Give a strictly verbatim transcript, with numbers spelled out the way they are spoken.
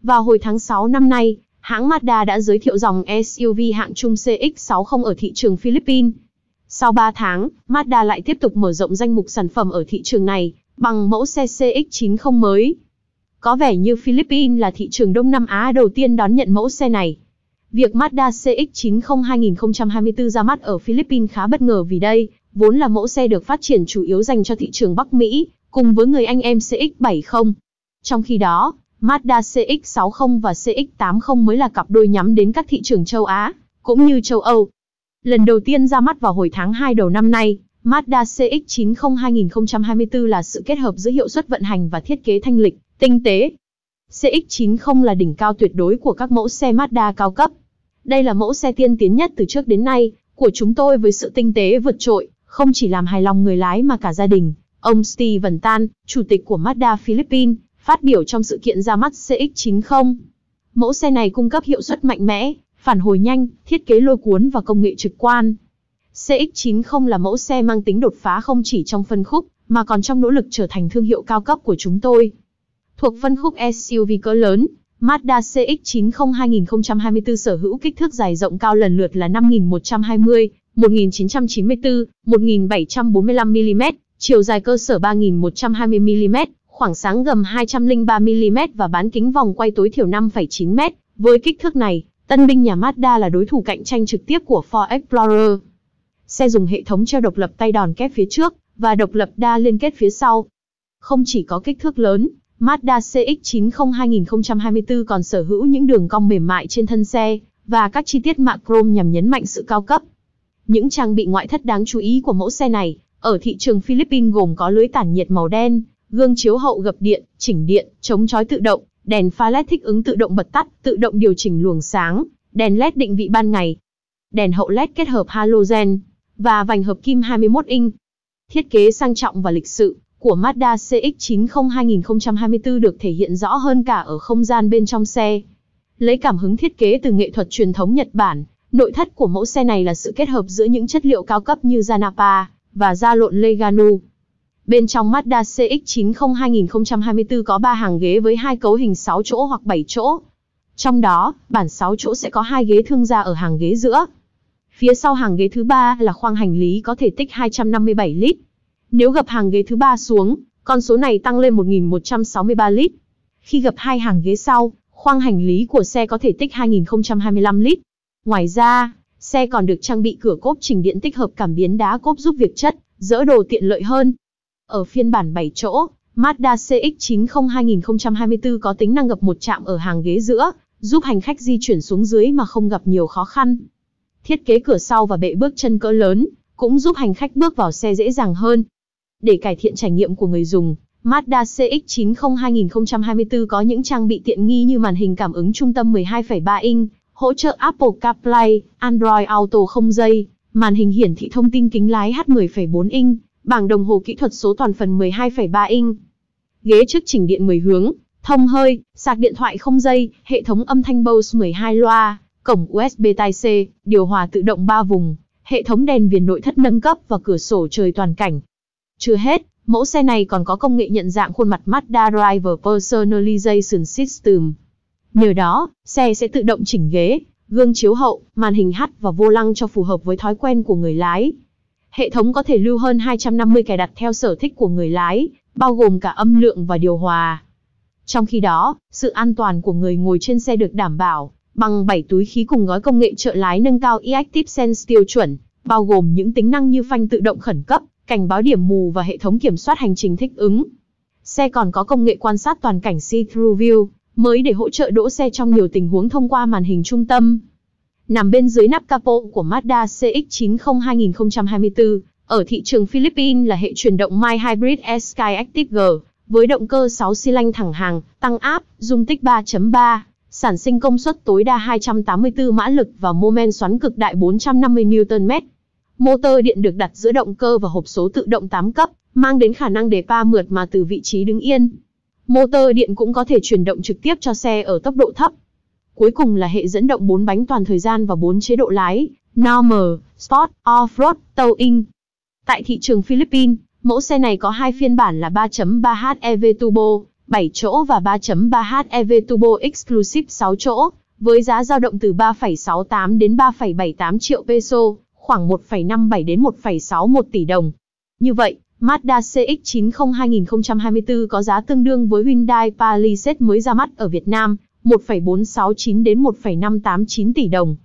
Vào hồi tháng sáu năm nay, hãng Mazda đã giới thiệu dòng ét u vê hạng trung xê ích sáu mươi ở thị trường Philippines. Sau ba tháng, Mazda lại tiếp tục mở rộng danh mục sản phẩm ở thị trường này, bằng mẫu xe xê ích chín mươi mới. Có vẻ như Philippines là thị trường Đông Nam Á đầu tiên đón nhận mẫu xe này. Việc Mazda xê ích chín mươi hai không hai tư ra mắt ở Philippines khá bất ngờ vì đây, vốn là mẫu xe được phát triển chủ yếu dành cho thị trường Bắc Mỹ, cùng với người anh em xê ích bảy mươi. Trong khi đó, Mazda xê ích sáu mươi và xê ích tám mươi mới là cặp đôi nhắm đến các thị trường châu Á, cũng như châu Âu. Lần đầu tiên ra mắt vào hồi tháng hai đầu năm nay, Mazda xê ích chín mươi hai không hai tư là sự kết hợp giữa hiệu suất vận hành và thiết kế thanh lịch, tinh tế. xê ích chín mươi là đỉnh cao tuyệt đối của các mẫu xe Mazda cao cấp. Đây là mẫu xe tiên tiến nhất từ trước đến nay của chúng tôi với sự tinh tế vượt trội, không chỉ làm hài lòng người lái mà cả gia đình. Ông Steven Tan, chủ tịch của Mazda Philippines, phát biểu trong sự kiện ra mắt xê ích chín mươi. Mẫu xe này cung cấp hiệu suất mạnh mẽ, phản hồi nhanh, thiết kế lôi cuốn và công nghệ trực quan. xê ích chín mươi là mẫu xe mang tính đột phá không chỉ trong phân khúc, mà còn trong nỗ lực trở thành thương hiệu cao cấp của chúng tôi. Thuộc phân khúc ét u vê cỡ lớn, Mazda xê ích chín mươi hai không hai tư sở hữu kích thước dài rộng cao lần lượt là năm nghìn một trăm hai mươi, một nghìn chín trăm chín mươi tư, một nghìn bảy trăm bốn mươi lăm mi li mét, chiều dài cơ sở ba nghìn một trăm hai mươi mi li mét, khoảng sáng gầm hai trăm lẻ ba mi li mét và bán kính vòng quay tối thiểu năm phẩy chín mét. Với kích thước này, tân binh nhà Mazda là đối thủ cạnh tranh trực tiếp của Ford Explorer. Xe dùng hệ thống treo độc lập tay đòn kép phía trước và độc lập đa liên kết phía sau. Không chỉ có kích thước lớn, Mazda xê ích chín mươi hai không hai tư còn sở hữu những đường cong mềm mại trên thân xe và các chi tiết mạ chrome nhằm nhấn mạnh sự cao cấp. Những trang bị ngoại thất đáng chú ý của mẫu xe này ở thị trường Philippines gồm có lưới tản nhiệt màu đen, gương chiếu hậu gập điện, chỉnh điện, chống chói tự động, đèn pha led thích ứng tự động bật tắt, tự động điều chỉnh luồng sáng, đèn led định vị ban ngày, đèn hậu led kết hợp halogen và vành hợp kim hai mươi mốt inch. Thiết kế sang trọng và lịch sự của Mazda xê ích chín mươi hai không hai tư được thể hiện rõ hơn cả ở không gian bên trong xe. Lấy cảm hứng thiết kế từ nghệ thuật truyền thống Nhật Bản, nội thất của mẫu xe này là sự kết hợp giữa những chất liệu cao cấp như da Napa và da lộn Legano. Bên trong Mazda xê ích chín mươi hai không hai tư có ba hàng ghế với hai cấu hình sáu chỗ hoặc bảy chỗ. Trong đó, bản sáu chỗ sẽ có hai ghế thương gia ở hàng ghế giữa. Phía sau hàng ghế thứ ba là khoang hành lý có thể tích hai trăm năm mươi bảy lít. Nếu gập hàng ghế thứ ba xuống, con số này tăng lên một nghìn một trăm sáu mươi ba lít. Khi gập hai hàng ghế sau, khoang hành lý của xe có thể tích hai nghìn không trăm hai mươi lăm lít. Ngoài ra, xe còn được trang bị cửa cốp chỉnh điện tích hợp cảm biến đá cốp giúp việc chất, dỡ đồ tiện lợi hơn. Ở phiên bản bảy chỗ, Mazda xê ích chín mươi hai không hai tư có tính năng gập một chạm ở hàng ghế giữa, giúp hành khách di chuyển xuống dưới mà không gặp nhiều khó khăn. Thiết kế cửa sau và bệ bước chân cỡ lớn, cũng giúp hành khách bước vào xe dễ dàng hơn. Để cải thiện trải nghiệm của người dùng, Mazda xê ích chín mươi hai không hai tư có những trang bị tiện nghi như màn hình cảm ứng trung tâm mười hai phẩy ba inch, hỗ trợ Apple CarPlay, Android Auto không dây, màn hình hiển thị thông tin kính lái H mười phẩy bốn inch, bảng đồng hồ kỹ thuật số toàn phần mười hai phẩy ba inch. Ghế trước chỉnh điện mười hướng, thông hơi, sạc điện thoại không dây, hệ thống âm thanh Bose mười hai loa, cổng u ét bê Type-C, điều hòa tự động ba vùng, hệ thống đèn viền nội thất nâng cấp và cửa sổ trời toàn cảnh. Chưa hết, mẫu xe này còn có công nghệ nhận dạng khuôn mặt Mazda Driver Personalization System. Nhờ đó, xe sẽ tự động chỉnh ghế, gương chiếu hậu, màn hình H và vô lăng cho phù hợp với thói quen của người lái. Hệ thống có thể lưu hơn hai trăm năm mươi cài đặt theo sở thích của người lái, bao gồm cả âm lượng và điều hòa. Trong khi đó, sự an toàn của người ngồi trên xe được đảm bảo bằng bảy túi khí cùng gói công nghệ trợ lái nâng cao e-Active Sense tiêu chuẩn, bao gồm những tính năng như phanh tự động khẩn cấp, cảnh báo điểm mù và hệ thống kiểm soát hành trình thích ứng. Xe còn có công nghệ quan sát toàn cảnh See-Through View mới để hỗ trợ đỗ xe trong nhiều tình huống thông qua màn hình trung tâm. Nằm bên dưới nắp capo của Mazda xê ích chín mươi hai không hai tư, ở thị trường Philippines là hệ chuyển động mild hybrid Sky Active G, với động cơ sáu xi lanh thẳng hàng, tăng áp, dung tích ba chấm ba, sản sinh công suất tối đa hai trăm tám mươi tư mã lực và mô men xoắn cực đại bốn trăm năm mươi niu tơn mét. Motor điện được đặt giữa động cơ và hộp số tự động tám cấp, mang đến khả năng đề pa mượt mà từ vị trí đứng yên. Motor điện cũng có thể chuyển động trực tiếp cho xe ở tốc độ thấp. Cuối cùng là hệ dẫn động bốn bánh toàn thời gian và bốn chế độ lái, Normal, Sport, Off-road, Towing. Tại thị trường Philippines, mẫu xe này có hai phiên bản là ba chấm ba héc Turbo, bảy chỗ và ba chấm ba H E V Turbo Exclusive sáu chỗ, với giá dao động từ ba phẩy sáu tám đến ba phẩy bảy tám triệu peso, khoảng một phẩy năm bảy đến một phẩy sáu mốt tỷ đồng. Như vậy, Mazda C X chín mươi hai không hai tư có giá tương đương với Hyundai Palisade mới ra mắt ở Việt Nam, một phẩy bốn sáu chín đến một phẩy năm tám chín tỷ đồng.